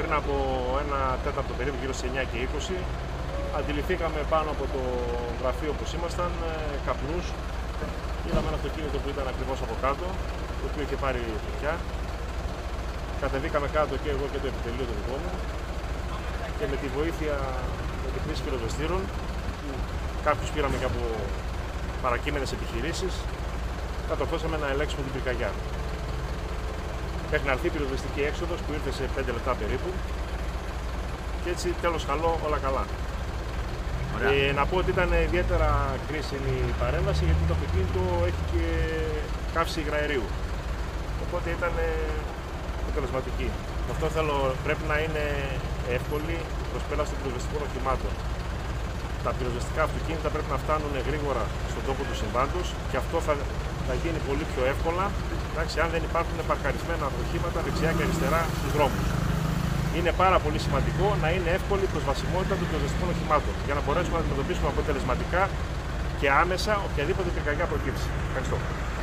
πριν από ένα τέταρτο περίπου, γύρω στις 9 και 20, αντιληφθήκαμε πάνω από το γραφείο όπως ήμασταν καπνούς. Είδαμε ένα αυτοκίνητο που ήταν ακριβώς από κάτω, το οποίο είχε πάρει φωτιά. Κατεβήκαμε κάτω και εγώ και το επιτελείο το δικό μου και με τη βοήθεια με τη χρήση πυροσβεστήρων, κάποιους πήραμε και από παρακείμενες επιχειρήσεις, κατορθώσαμε να ελέγξουμε την πυρκαγιά. Μέχρι να έρθει η πυροσβεστική έξοδος που ήρθε σε 5 λεπτά περίπου και έτσι τέλος καλό, όλα καλά. Να πω ότι ήταν ιδιαίτερα κρίσιμη η παρέμβαση γιατί το αυτοκίνητο έχει και καύση υγραερίου. Οπότε ήταν αποτελεσματική. Γι' αυτό πρέπει να είναι εύκολη η προσπέλαση των πυροσβεστικών οχημάτων. Τα πυροσβεστικά αυτοκίνητα πρέπει να φτάνουν γρήγορα στον τόπο του συμβάντος και αυτό θα γίνει πολύ πιο εύκολα αν δεν υπάρχουν παρκαρισμένα οχήματα δεξιά και αριστερά στους δρόμους. Είναι πάρα πολύ σημαντικό να είναι εύκολη η προσβασιμότητα των πυροσβεστικών οχημάτων για να μπορέσουμε να αντιμετωπίσουμε αποτελεσματικά και άμεσα οποιαδήποτε πυρκαγιά προκύψει. Ευχαριστώ.